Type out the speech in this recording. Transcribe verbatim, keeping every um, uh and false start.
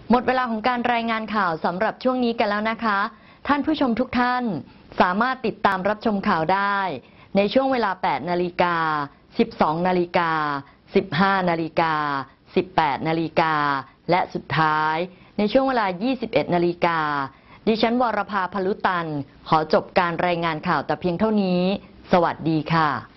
หมดเวลาของการรายงานข่าวสำหรับช่วงนี้กันแล้วนะคะท่านผู้ชมทุกท่านสามารถติดตามรับชมข่าวได้ในช่วงเวลา แปดนาฬิกา สิบสองนาฬิกา สิบห้านาฬิกา สิบแปดนาฬิกาและสุดท้ายในช่วงเวลา ยี่สิบเอ็ดนาฬิกาดิฉันวรภา พลุตันขอจบการรายงานข่าวแต่เพียงเท่านี้สวัสดีค่ะ